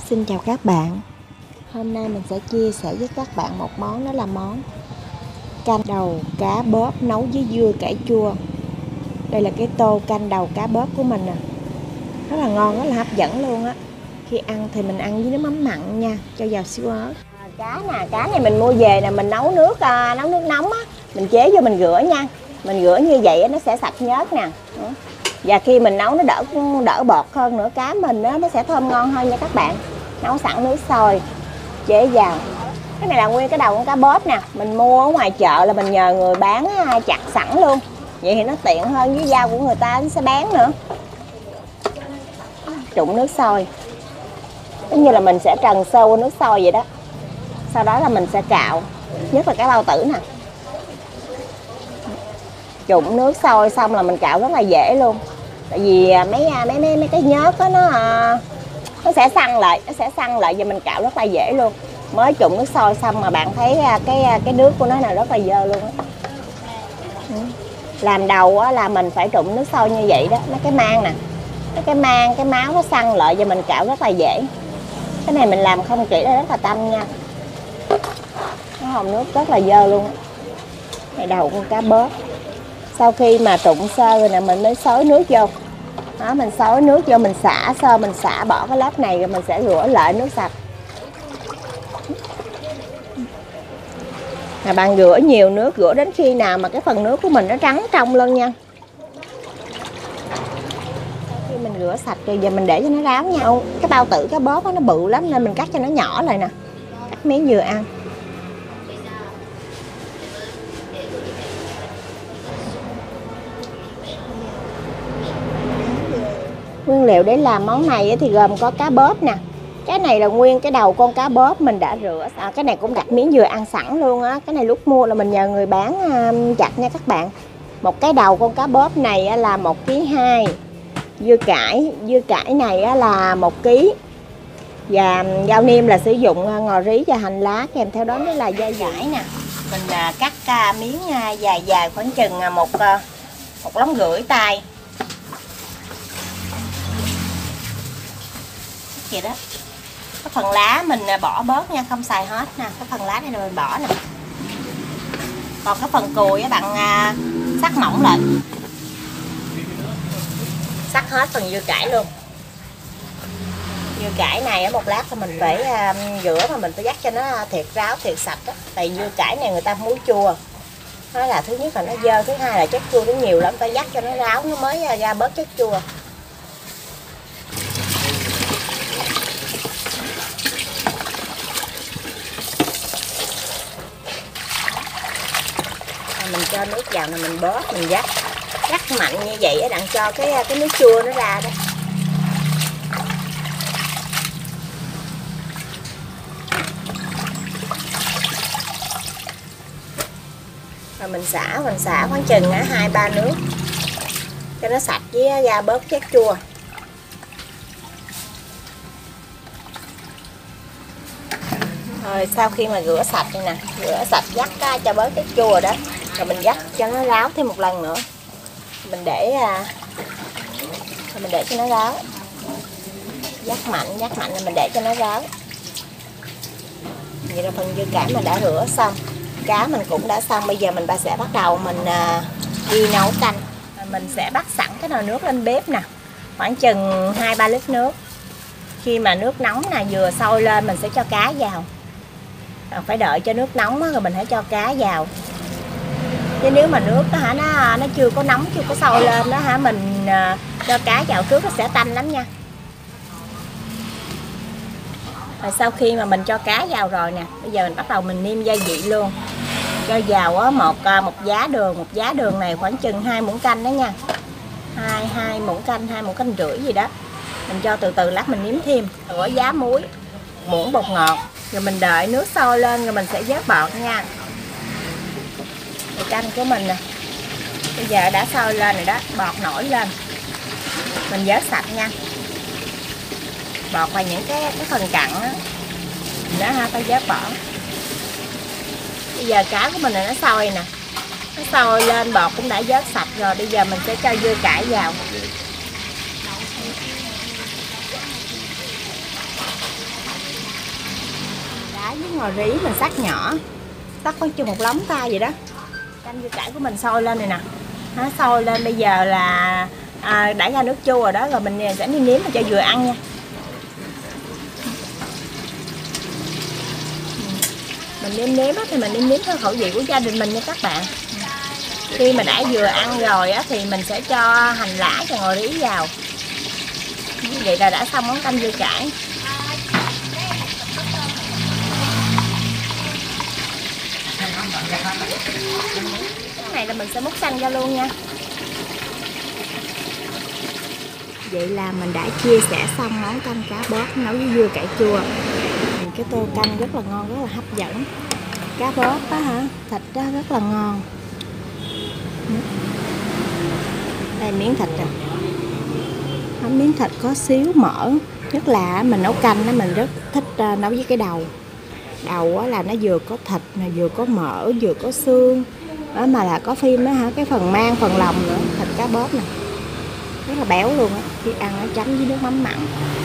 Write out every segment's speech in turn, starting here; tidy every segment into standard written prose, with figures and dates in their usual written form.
Xin chào các bạn. Hôm nay mình sẽ chia sẻ với các bạn một món, đó là món canh đầu cá bóp nấu với dưa cải chua. Đây là cái tô canh đầu cá bóp của mình nè. Rất là ngon, rất là hấp dẫn luôn á. Khi ăn thì mình ăn với nước mắm mặn nha, cho vào xíu ớt. Cá nè, cá này mình mua về nè, mình nấu nước nóng á, mình chế vô mình rửa nha. Mình rửa như vậy nó sẽ sạch nhớt nè. Và khi mình nấu nó đỡ bọt hơn nữa, cá mình nó sẽ thơm ngon hơn nha các bạn. Nấu sẵn nước sôi, chế vào. Cái này là nguyên cái đầu con cá bóp nè, mình mua ở ngoài chợ là mình nhờ người bán chặt sẵn luôn. Vậy thì nó tiện hơn, với dao của người ta nó sẽ bán nữa. Trụng nước sôi, giống như là mình sẽ trần sơ qua nước sôi vậy đó. Sau đó là mình sẽ cạo, nhất là cái bao tử nè. Trụng nước sôi xong là mình cạo rất là dễ luôn. Tại vì mấy cái nhớt đó nó sẽ săn lại và mình cạo rất là dễ luôn. Mới trụng nước sôi xong mà bạn thấy cái nước của nó là rất là dơ luôn á. Làm đầu á, là mình phải trụng nước sôi như vậy đó. Mấy cái mang nè, cái máu nó săn lại và mình cạo rất là dễ. Cái này mình làm không kỹ là rất là tanh nha. Cái hồng nước rất là dơ luôn. Này đầu con cá bóp. Sau khi mà trụng sơ rồi nè, mình mới xối nước vô. Đó, mình xối nước vô, mình xả bỏ cái lớp này rồi mình sẽ rửa lại nước sạch. Mà bạn rửa nhiều nước, rửa đến khi nào mà cái phần nước của mình nó trắng trong lên nha. Sau khi mình rửa sạch rồi giờ mình để cho nó ráo nha. Cái bao tử cá bóp đó, nó bự lắm nên mình cắt cho nó nhỏ lại nè. Cắt miếng vừa ăn. Nguyên liệu để làm món này thì gồm có cá bóp nè. Cái này là nguyên cái đầu con cá bóp mình đã rửa. Cái này cũng đặt miếng vừa ăn sẵn luôn á. Cái này lúc mua là mình nhờ người bán chặt nha các bạn. Một cái đầu con cá bóp này là 1,2 kg. Dưa cải này là 1 kg. Và rau niêm là sử dụng ngò rí và hành lá, kèm theo đó là dưa cải nè. Mình cắt miếng dài khoảng chừng một lóng rưỡi tay. Vậy đó. Cái phần lá mình bỏ bớt nha, không xài hết nè. Cái phần lá này là mình bỏ nè. Còn cái phần cùi á bạn sắc mỏng lại. Sắc hết phần dưa cải luôn. Dưa cải này một lát thì mình phải rửa mà mình phải dắt cho nó thiệt ráo, thiệt sạch đó. Tại dưa cải này người ta muối chua. Đó là thứ nhất là nó dơ, thứ hai là chất chua nó nhiều lắm, phải dắt cho nó ráo nó mới ra bớt chất chua. Mình cho nước vào là mình bóp, mình dắt mạnh như vậy á, đặng cho cái nước chua nó ra đó. Rồi mình xả khoảng chừng 2-3 nước cho nó sạch với ra bớt chất chua. Rồi sau khi mà rửa sạch đây nè, dắt cho bớt chất chua đó, rồi mình dắt cho nó ráo thêm một lần nữa. Mình để cho nó ráo. Dắt mạnh là mình để cho nó ráo. Vậy là phần dưa cải mình đã rửa xong, cá mình cũng đã xong. Bây giờ mình sẽ bắt đầu mình đi nấu canh. Mình sẽ bắt sẵn cái nồi nước lên bếp nè, khoảng chừng 2-3 lít nước. Khi mà nước nóng nè vừa sôi lên mình sẽ cho cá vào. Phải đợi cho nước nóng rồi mình hãy cho cá vào. Chứ nếu mà nước đó nó chưa có nóng, chưa có sôi lên đó mình cho cá vào trước nó sẽ tanh lắm nha. Rồi sau khi mà mình cho cá vào rồi nè, bây giờ mình bắt đầu mình nêm gia vị luôn. Cho vào một giá đường này khoảng chừng 2 muỗng canh đó nha. 2 muỗng canh, 2,5 muỗng gì đó. Mình cho từ từ lát mình nếm thêm. Rửa giá muối, muỗng bột ngọt. Rồi mình đợi nước sôi lên rồi mình sẽ vớt bọt nha. Thì canh của mình nè, bây giờ đã sôi lên rồi đó, bọt nổi lên. Mình vớt sạch nha. Bọt và những cái phần cặn đó phải vớt bỏ. Bây giờ cá của mình là nó sôi nè. Nó sôi lên, bọt cũng đã vớt sạch rồi. Bây giờ mình sẽ cho dưa cải vào. với ngò rí mình xắt nhỏ, xắt có chừng một lóng tay vậy đó. Canh dưa cải của mình sôi lên này nè, nó sôi lên bây giờ là đã ra nước chua rồi đó, rồi mình sẽ nêm nếm cho vừa ăn nha. Mình nêm nếm thì mình nêm nếm theo khẩu vị của gia đình mình nha các bạn. Khi mà đã vừa ăn rồi á thì mình sẽ cho hành lá và ngò rí vào. Như vậy là đã xong món canh dưa cải. Cái này là mình sẽ múc xanh ra luôn nha. Vậy là mình đã chia sẻ xong món canh cá bóp nấu với dưa cải chua. Cái tô canh rất là ngon, rất là hấp dẫn. Cá bóp á hả, thịt đó rất là ngon. Đây miếng thịt rồi. Miếng thịt có xíu mỡ. Nhất là mình nấu canh đó, mình rất thích nấu với cái đầu. Đầu á là nó vừa có thịt, vừa có mỡ, vừa có xương. Đó mà là có phim á hả, cái phần mang, phần lòng nữa, thịt cá bóp nè. Rất là béo luôn á, khi ăn nó chấm với nước mắm mặn.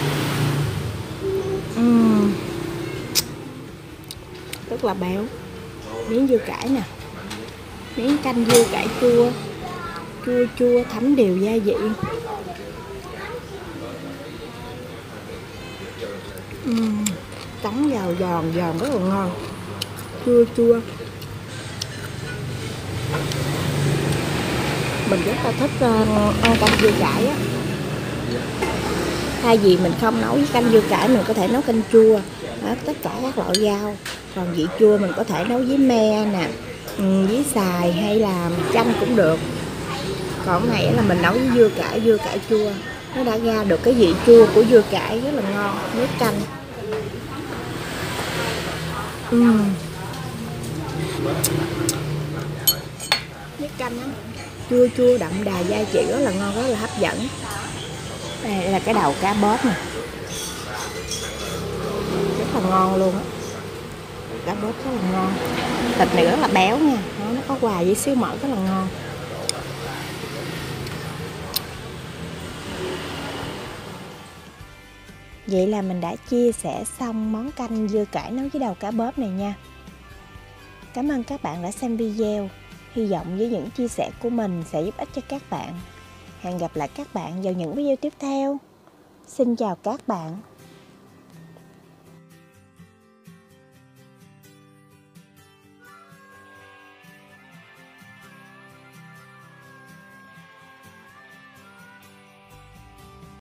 Rất là béo. Miếng dưa cải nè. Miếng canh dưa cải chua. Chua chua thấm đều gia vị. Cắn vào giòn giòn rất là ngon. Chua chua. Mình rất là thích ăn canh dưa cải á. Thay vì mình không nấu với canh dưa cải, mình có thể nấu canh chua tất cả các loại rau. Còn vị chua mình có thể nấu với me nè, với xài hay là chanh cũng được. Còn cái này là mình nấu với dưa cải chua. Nó đã ra được cái vị chua của dưa cải rất là ngon. Nước canh. Nước canh á, chua chua đậm đà gia vị rất là ngon, rất là hấp dẫn. Đây là cái đầu cá bóp nè, rất là ngon luôn á. Cá bóp rất là ngon. Thịt này rất là béo nha, nó có hòa với xíu mỡ rất là ngon. Vậy là mình đã chia sẻ xong món canh dưa cải nấu với đầu cá bóp này nha. Cảm ơn các bạn đã xem video. Hy vọng với những chia sẻ của mình sẽ giúp ích cho các bạn. Hẹn gặp lại các bạn vào những video tiếp theo. Xin chào các bạn.